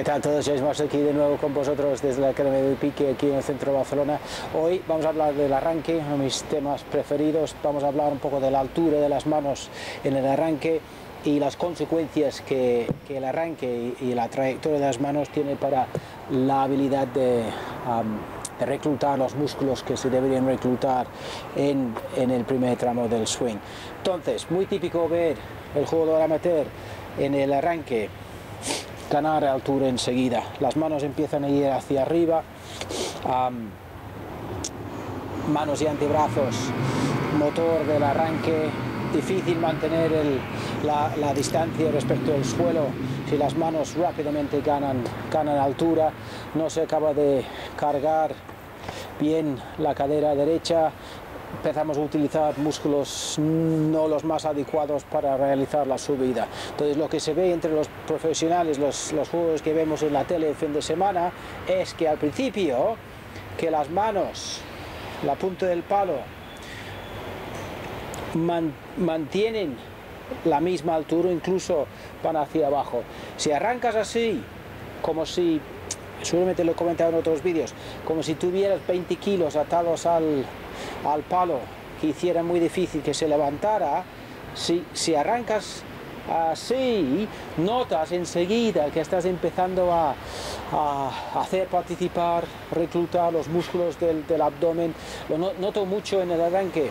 ¿Qué tal todos? James Marsh aquí de nuevo con vosotros desde la Academia de Pique aquí en el centro de Barcelona. Hoy vamos a hablar del arranque, uno de mis temas preferidos. Vamos a hablar un poco de la altura de las manos en el arranque y las consecuencias que el arranque y la trayectoria de las manos tiene para la habilidad de reclutar los músculos que se deberían reclutar en el primer tramo del swing. Entonces, muy típico ver el jugador amateur en el arranque ganar altura enseguida, las manos empiezan a ir hacia arriba, manos y antebrazos, motor del arranque, difícil mantener la distancia respecto al suelo si las manos rápidamente ganan altura, no se acaba de cargar bien la cadera derecha, empezamos a utilizar músculos no los más adecuados para realizar la subida. Entonces lo que se ve entre los profesionales, los jugadores que vemos en la tele el fin de semana, es que al principio que las manos, la punta del palo, mantienen la misma altura, incluso van hacia abajo. Si arrancas así, como si, seguramente lo he comentado en otros vídeos, como si tuvieras 20 kilos atados al palo, que hiciera muy difícil que se levantara, si arrancas así, notas enseguida que estás empezando a hacer participar, reclutar los músculos del abdomen. Lo noto mucho en el arranque.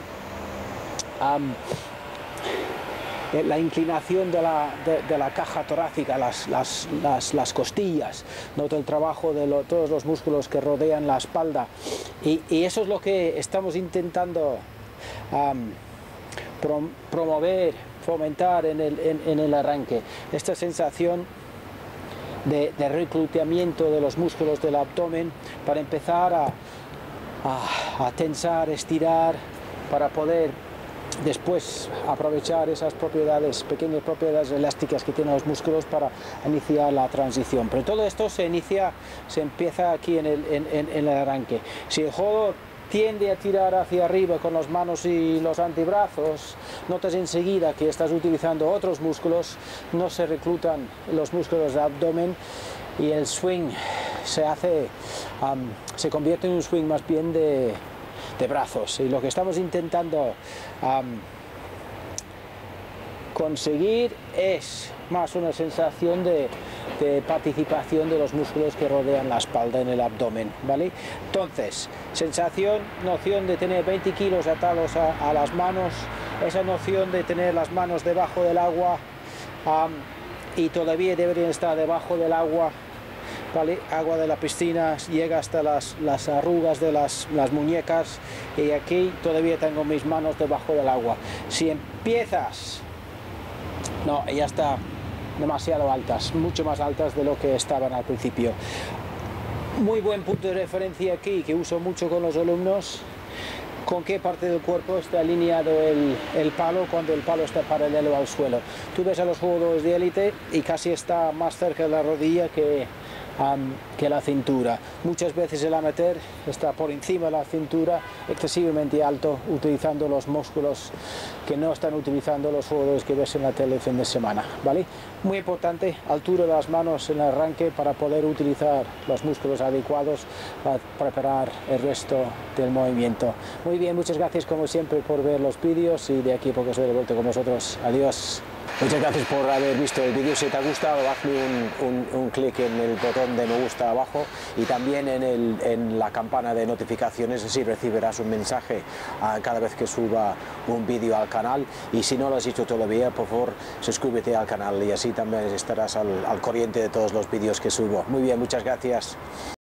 La inclinación de la caja torácica, las costillas, noto el trabajo de todos los músculos que rodean la espalda y eso es lo que estamos intentando promover, fomentar en el arranque, esta sensación de reclutamiento de los músculos del abdomen para empezar a tensar, estirar, para poder después aprovechar esas propiedades, pequeñas propiedades elásticas que tienen los músculos para iniciar la transición. Pero todo esto se empieza aquí en el arranque. Si el jugador tiende a tirar hacia arriba con las manos y los antebrazos, notas enseguida que estás utilizando otros músculos, no se reclutan los músculos del abdomen y el swing se convierte en un swing más bien de brazos, y lo que estamos intentando conseguir es más una sensación de participación de los músculos que rodean la espalda en el abdomen, ¿vale? Entonces, noción de tener 20 kilos atados a las manos, esa noción de tener las manos debajo del agua y todavía deberían estar debajo del agua, ¿vale? Agua de la piscina llega hasta las arrugas de las muñecas y aquí todavía tengo mis manos debajo del agua. Si empiezas, no, ya está demasiado altas, mucho más altas de lo que estaban al principio. Muy buen punto de referencia aquí que uso mucho con los alumnos: con qué parte del cuerpo está alineado el palo cuando el palo está paralelo al suelo. Tú ves a los jugadores de élite y casi está más cerca de la rodilla que la cintura. Muchas veces el amateur está por encima de la cintura, excesivamente alto, utilizando los músculos que no están utilizando los jugadores que ves en la tele el fin de semana, ¿vale? Muy importante, altura de las manos en el arranque para poder utilizar los músculos adecuados para preparar el resto del movimiento. Muy bien, muchas gracias como siempre por ver los vídeos y de aquí a poco estoy de vuelta con vosotros. Adiós. Muchas gracias por haber visto el vídeo. Si te ha gustado, hazle un clic en el botón de me gusta abajo y también en la campana de notificaciones, así recibirás un mensaje cada vez que suba un vídeo al canal. Y si no lo has hecho todavía, por favor, suscríbete al canal y así también estarás al corriente de todos los vídeos que subo. Muy bien, muchas gracias.